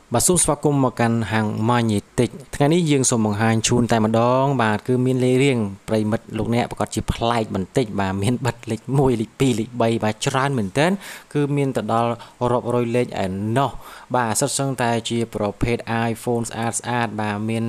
បាទសូមស្វាគមន៍មកកាន់ហាង Magnetic ថ្ងៃនេះយើងសូមបង្ហាញជូនតែម្ដងបាទគឺមានលេខរៀងប្រិមិត្តលោកអ្នកប្រកាសជាប្លែកបន្តិចបាទមានបិទលេខ1លេខ2លេខ3បាទច្រើនមែនទែនគឺមានទៅដល់រាប់រយលេខឯណោះបាទសិតសឹងតែជាប្រភេទ iPhone ស្អាតបាទមាន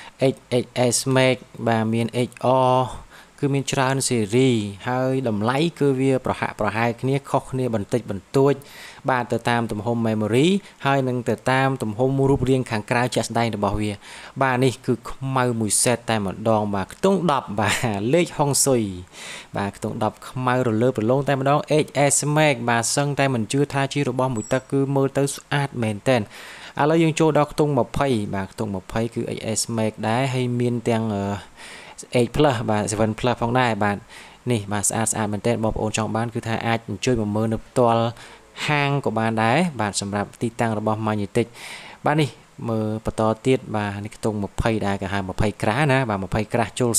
XS Max បាទមាន XR គឺមានច្រើនស៊េរីហើយតម្លៃគឺវាប្រហាក់ប្រហែលគ្នាខុសគ្នាបន្តិចបន្តួចបាទទៅតាមទំហំ memory ហើយនឹងទៅតាមទំហំរូបរាងខាងក្រៅជាក់ស្ដែងរបស់វាបាទនេះគឺខ្មៅមួយសេតតែម្ដងបាទខ្ទង់10បាទលេខហុងស៊ុយបាទខ្ទង់10ខ្មៅរលើបរលោងតែម្ដង XS Max បាទសឹងតែមិនជឿថាជារបស់មួយទឹកគឺមើលទៅស្អាតមែនទែនឥឡូវយើងចូលដល់ខ្ទង់20បាទខ្ទង់20គឺ XS Max ដែរហើយមានទាំង8 plus បាទ7 plus ផងដែរបាទនេះបាទស្អាតមែនទែនបងប្អូនចង់បានគឺថាអាចអញ្ជើញមកមើលនៅផ្ទាល់ហាងក៏បានដែរបាទសម្រាប់ទីតាំងរបស់ Magnetic បាទនេះមើលបន្តទៀតបាទនេះខ្ទង់20ដែរគេហៅ20ក្រាស់ណាបាទ20ក្រាស់ចូល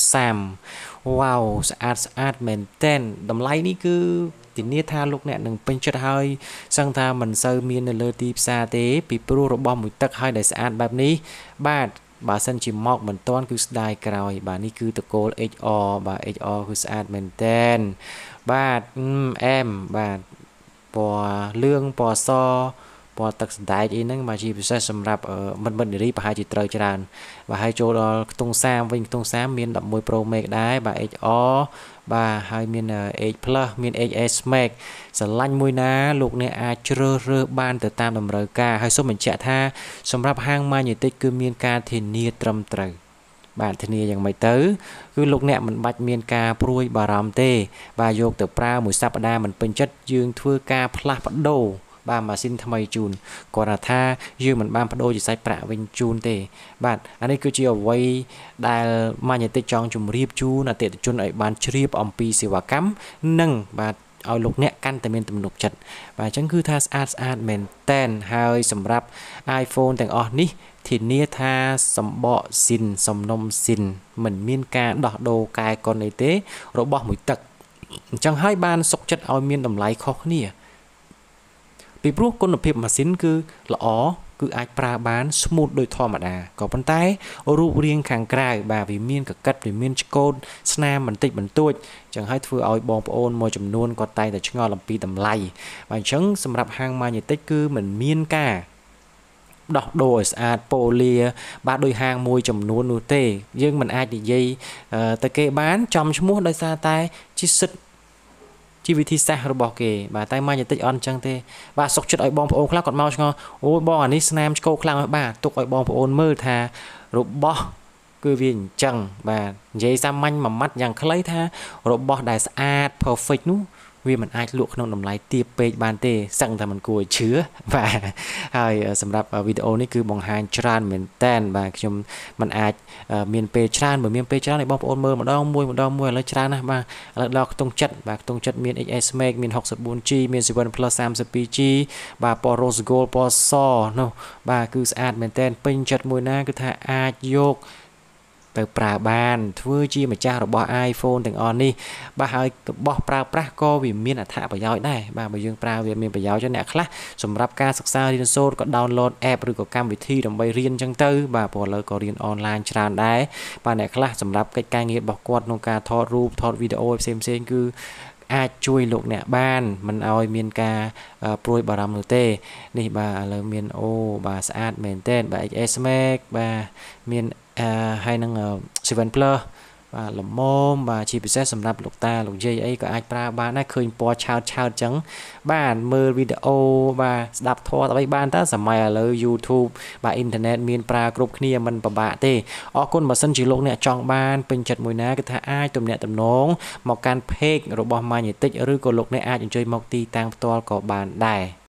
30វ៉ាវស្អាតមែនទែនតម្លៃនេះគឺធានាថាលោកអ្នកនឹងពេញចិត្តហើយសឹងថាមិនសូវមាននៅលើទីផ្សារទេពីព្រោះរបស់មួយទឹកហើយដែលស្អាតបែបនេះបាទបើសិនជាមកមិនតាន់គឺស្ដាយក្រោយបាទនេះគឺតកូល XR បាទ XR គឺស្អាតមែនទែនបាទអែមបាទពណ៌លឿងពណ៌សពណ៌ទឹកសណ្ដែកអីហ្នឹងបាទជាពិសេសសម្រាប់មិត្តនារីប្រហែលជាត្រូវច្រើនបាទហើយចូលដល់ខ្ទង់30វិញខ្ទង់30មាន11 Pro Max ដែរបាទ XR បាទហើយមាន 8 Plus មាន XS Max ស្រឡាញ់មួយណាលោកអ្នកអាចជ្រើសរើសបានទៅតាមតម្រូវការហើយសូមបញ្ជាក់ថាសម្រាប់ហាង Magnetic គឺមានការធានាត្រឹមត្រូវបាទធានាយ៉ាងម៉េចទៅគឺលោកអ្នកមិនបាច់មានការព្រួយបារម្ភទេបាទយកទៅប្រើមួយសប្តាហ៍មិនពេញចិត្តយើងធ្វើការផ្លាស់ប្ដូរបាទម៉ាស៊ីនថ្មីជូនគាត់ថាយើងមិនបានបដូរជាសាច់ប្រាក់វិញជូនទេបាទអានេះគឺជាអ្វីដែល Magnetic ចង់ជម្រាបជូនអតិថិជនឲ្យបានជ្រាបអំពីសេវាកម្មនិងបាទឲ្យលោកអ្នកកាន់តែមានទំនុកចិត្តបាទអញ្ចឹងគឺថាស្អាតមែនតែនហើយសម្រាប់ iPhone ទាំងអស់នេះធានាថាសម្បកស៊ីនសំណុំស៊ីនមិនមានការដោះដូរកែកុនអីទេរបស់មួយទឹកអញ្ចឹងហើយបានសុខចិត្តឲ្យមានតម្លៃខុសគ្នាពីព្រោះគុណភាពម៉ាស៊ីនគឺល្អគឺអាចប្រើបាន smooth ដូចធម្មតាក៏ប៉ុន្តែរូបរាងខាងក្រៅបាទវាមានកកិតវាមានឆ្កូតស្នាមបន្តិចបន្តួចអញ្ចឹងហើយធ្វើឲ្យបងប្អូនមួយចំនួនគាត់តែងតែឆ្ងល់អំពីតម្លៃបាទអញ្ចឹងសម្រាប់ហាង Magnetic គឺមិនមានការដោះដូរឲ្យស្អាតប៉ូលាបាទដោយហាងមួយចំនួននោះទេយើងមិនអាចនិយាយទៅគេបានចំឈ្មោះដោយសារតែជាសិទ្ធិជាវិធីសាស្ត្ររបស់គេបាទតែ Magnetic អត់អញ្ចឹងទេបាទសុខចិត្តឲ្យបងប្អូនខ្លះគាត់មកឆ្ងល់អូយបងអានេះស្នាមឆ្កោខ្លាំងបាទទុកឲ្យបងប្អូនមើលថារបស់គឺវាអញ្ចឹងបាទនិយាយសាមញ្ញមួយម៉ាត់យ៉ាងខ្លីថារបស់ដែលស្អាត perfect នោះវាមិនអាចលក់ក្នុងតម្លៃទាបពេកបានទេសឹងតែមិនគួរឲ្យជឿបាទហើយសម្រាប់វីដេអូនេះគឺបង្ហាញច្រើនមែនតែនបាទខ្ញុំមិនអាចមានពេលច្រើនបើមានពេលច្រើនឲ្យបងប្អូនមើលម្ដងមួយឥឡូវច្រើនណាស់បាទឥឡូវដល់ខ្ទង់7បាទខ្ទង់7មាន XS Max មាន 64G មាន 7 Plus 32G បាទពណ៌ Rose Gold ពណ៌សនោះបាទគឺស្អាតមែនតែនពេញចិត្តមួយណាគឺថាអាចយកទៅប្រើបានធ្វើជាម្ចាស់របស់ iPhone ទាំងអស់នេះបាទហើយរបស់ប្រើប្រាស់ក៏វាមានអត្ថប្រយោជន៍ដែរបាទបើយើងប្រើវាមានប្រយោជន៍អ្នកខ្លះសម្រាប់ការសិក្សារៀនសូត្រក៏ download app ឬក៏កម្មវិធីដើម្បីរៀនអញ្ចឹងទៅបាទព្រោះឥឡូវក៏រៀន online ច្រើនដែរបាទអ្នកខ្លះសម្រាប់កិច្ចការងាររបស់គាត់ក្នុងការថតរូបថតវីដេអូផ្សេងគឺអាចជួយលោកអ្នកបានមិនឲ្យមានការព្រួយបារម្ភនោះទេនេះបាទឥឡូវមានអូបាទស្អាតមែនទែនបាទ XS Max បាទមានហើយនឹង7 Plus បាទល្មមបាទជាពិសេសសម្រាប់លោកតាលោកយាយអីក៏អាចប្រើបានដែរឃើញពណ៌ឆើតអញ្ចឹងបាទមើលវីដេអូបាទស្ដាប់ធម៌ទៅបានតើសម័យឥឡូវ YouTube បាទអ៊ីនធឺណិតមានប្រើគ្រប់គ្នាមិនពិបាកទេអរគុណបើសិនជាលោកអ្នកចង់បានពេញចិត្តមួយណាគឺថាអាចទំនាក់ទំនងមកកាន់ page របស់ Magnetic ឬក៏លោកអ្នកអាចអញ្ជើញមកទីតាំងផ្ទាល់ក៏បានដែរ